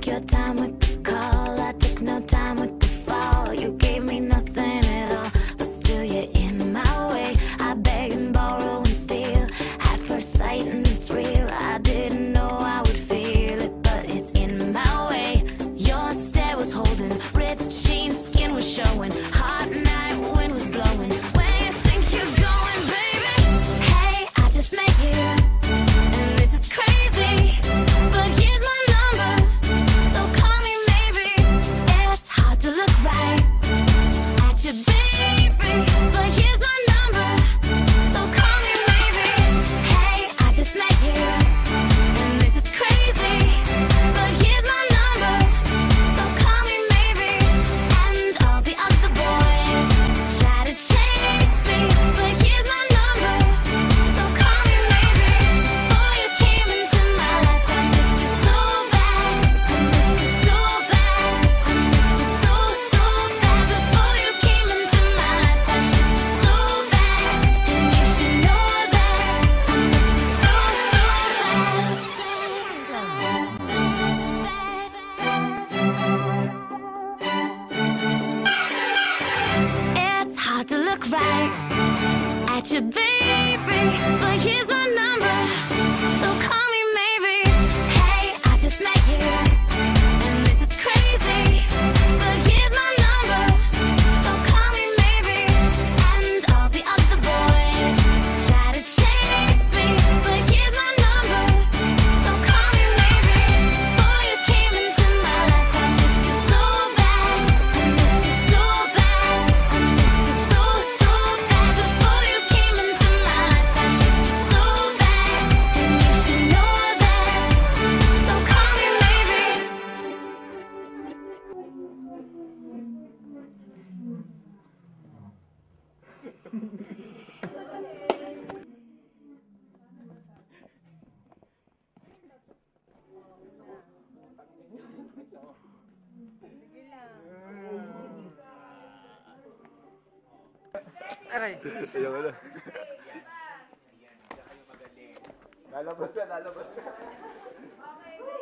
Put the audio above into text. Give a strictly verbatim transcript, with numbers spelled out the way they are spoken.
your time with the call, I took no time with the fall. You gave me nothing at all, but still you're in my way. I beg and borrow and steal at first sight, and it's real. I didn't know I would feel it, but it's in my way. Your stare was holding, ripped jeans, skin was showing, hot night wind was blowing. Where you think you're going, baby? Hey, I just met you, and this is crazy, but here's my number, so call me maybe. It's hard to look right at you, baby, but here's my number, so call me maybe. Hey, I just met you, and this is crazy, but here's my number, so call me maybe. And all the other boys try to chase me, but here's my number, so call me maybe. Before you came into my life, I missed you so bad, I missed you so bad, I missed you so, so bad. Before you came into my life, I missed you so bad, and you should know that I missed you so, so bad. It's hard to look right at you, baby, but here's my number, so call me maybe. Hey, I just met you, and this is crazy, but here's my number, so call me maybe. And all the other boys try to chase me, but here's my number, so call me maybe. Before you came into my life, I missed you so bad, I missed you so bad, I missed you so, so bad. Before you came into my life, I missed you so bad, and you should know that, so call me maybe. Aray. Ayaw na. Lalabas na, lalabas na. Okay,